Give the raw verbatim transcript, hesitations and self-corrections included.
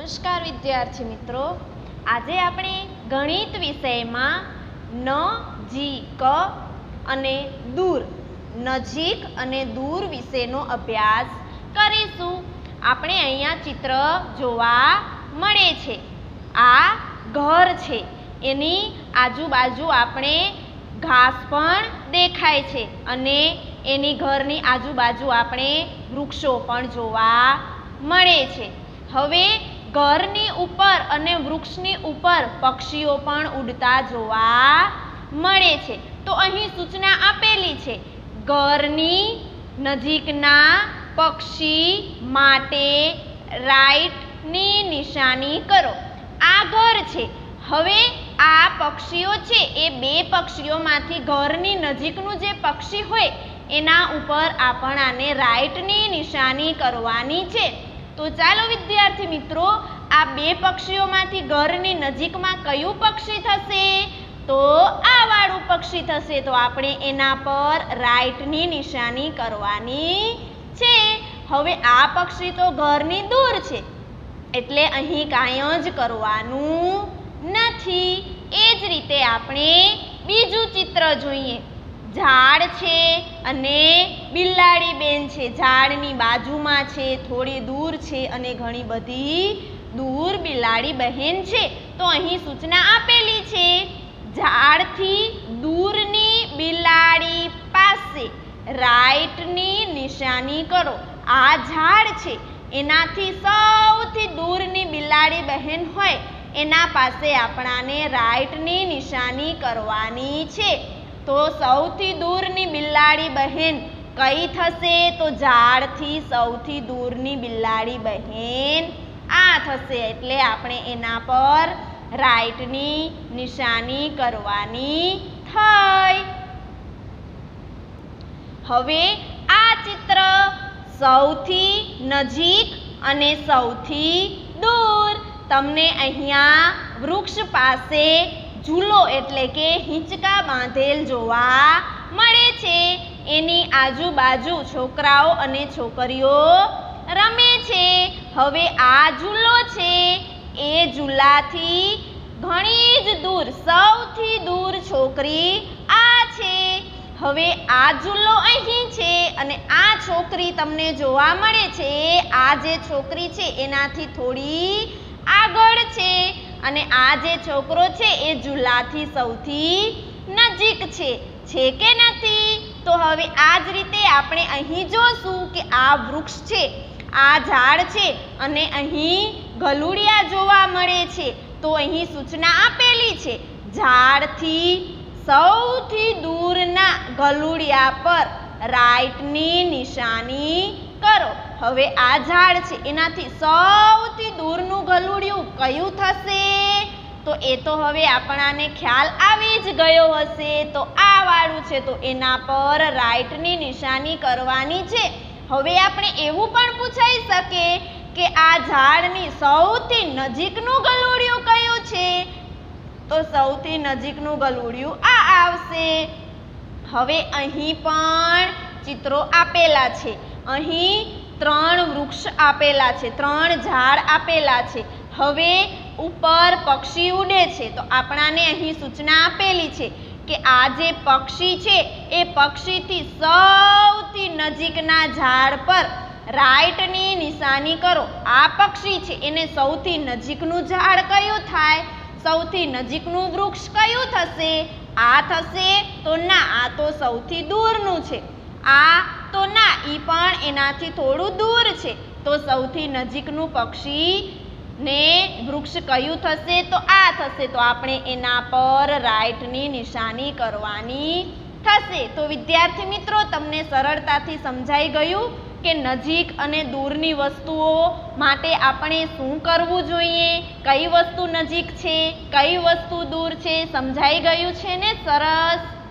નમસ્કાર વિદ્યાર્થી મિત્રો, આજે આપણે ગણિત વિષયમાં નજીક અને દૂર નજીક અને દૂર વિશેનો અભ્યાસ કરીશું. આપણે અહીંયા ચિત્ર જોવા મળે છે. આ ઘર છે, એની આજુબાજુ આપણે ઘાસ પણ દેખાય છે અને એની ઘરની આજુબાજુ આપણે વૃક્ષો પણ જોવા મળે છે. હવે ઘરની ઉપર અને વૃક્ષની ઉપર પક્ષીઓ પણ ઉડતા જોવા મળે છે. તો અહીં સૂચના આપેલી છે, ઘરની નજીકના પક્ષી માટે રાઈટની નિશાની કરો. આ ઘર છે. હવે આ પક્ષીઓ છે એ બે પક્ષીઓમાંથી ઘરની નજીકનું જે પક્ષી હોય એના ઉપર આપણાને રાઈટની નિશાની કરવાની છે. તો ચાલો વિદ્યાર્થી મિત્રો, આ બે પક્ષીઓમાંથી ઘરની નજીકમાં કયું પક્ષી થશે? તો આ વાળું પક્ષી થશે. તો આપણે એના પર રાઈટની નિશાની કરવાની છે. હવે આ પક્ષી તો ઘરની દૂર છે એટલે અહીં કાંઈ જ કરવાનું નથી. એ જ રીતે આપણે બીજું ચિત્ર જોઈએ. ઝાડ છે અને બિલાડી બેન છે. ઝાડની બાજુમાં છે, થોડી દૂર છે અને ઘણી બધી દૂર બિલાડી બહેન છે. તો અહીં સૂચના આપેલી છે, ઝાડથી દૂરની બિલાડી પાસે રાઈટની નિશાની કરો. આ ઝાડ છે, એનાથી સૌથી દૂરની બિલાડી બહેન હોય એના પાસે આપણાને રાઈટની નિશાની કરવાની છે. તો સૌથી દૂરની બિલાડી બહેન કઈ થશે? તો ઝાડથી સૌથી દૂરની બિલાડી બહેન આ થશે. એટલે આપણે એના પર રાઈટની નિશાની કરવાની થઈ. હવે આ ચિત્ર સૌથી નજીક અને સૌથી દૂર. તમને અહીંયા વૃક્ષ પાસે ઝૂલો એટલે કે હિંચકા બાંધેલ જોવા મળે છે. એની આજુબાજુ છોકરાઓ અને છોકરીઓ રમે છે. હવે આ ઝૂલો છે એ ઝૂલાથી ઘણી જ દૂર, સૌથી દૂર છોકરી આ છે. હવે આ ઝૂલો અહીં છે અને આ છોકરી તમને જોવા મળે છે. આ જે છોકરી છે એનાથી થોડી આગળ છે અને આ જે છોકરો છે એ ઝૂલાથી સૌથી નજીક છે. છે કે નથી? તો હવે આ જ રીતે આપણે અહીં જોશું કે આ વૃક્ષ છે, આ ઝાડ છે અને અહીં ગલુડિયા જોવા મળે છે. તો અહીં સૂચના આપેલી છે, ઝાડથી સૌથી દૂરના ગલુડિયા પર રાઈટની નિશાની કરો. હવે આ ઝાડ છે એનાથી સૌથી દૂરનું ગલુડિયું કયું થશે? તો એ તો હવે આપણાને ખ્યાલ આવી જ ગયો હશે. તો આ વાળું છે, તો એના પર રાઈટની નિશાની કરવાની છે. હવે આપણે એવું પણ પૂછાઈ શકે કે આ ઝાડની સૌથી નજીકનું ગલુડિયું કયું છે? તો સૌથી નજીકનું ગલુડિયું આ આવશે. હવે અહીં પણ ચિત્રો આપેલા છે. અહીં ત્રણ વૃક્ષ આપેલા છે, ત્રણ ઝાડ આપેલા છે. હવે ઉપર પક્ષી ઉડે છે. તો આપણાને અહીં સૂચના આપેલી છે કે આ જે પક્ષી છે એ પક્ષીથી સૌથી નજીકના ઝાડ પર રાઈટની નિશાની કરો. આ પક્ષી છે એને સૌથી નજીકનું ઝાડ કયું થાય? સૌથી નજીકનું વૃક્ષ કયું થશે? આ થશે? તો ના, આ તો સૌથી દૂરનું છે. આ તો ના, ઈ પણ એનાથી થોડું દૂર છે. તો સૌથી નજીકનું પક્ષી ને વૃક્ષ કયું થશે? તો આ થશે. તો આપણે એના પર રાઈટની નિશાની કરવાની થશે. તો વિદ્યાર્થી મિત્રો, તમને સરળતાથી સમજાઈ ગયું કે નજીક અને દૂરની વસ્તુઓ માટે આપણે શું કરવું જોઈએ, કઈ વસ્તુ નજીક છે, કઈ વસ્તુ દૂર છે. સમજાઈ ગયું છે ને? સરસ.